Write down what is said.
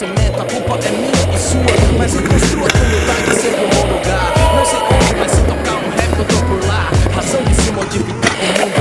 cimento. A culpa é minha e sua, mas reconstrua com humildade sempre um bom lugar. Não sei como, mas se tocar um rap eu tô por lá. Razão de se modificar o mundo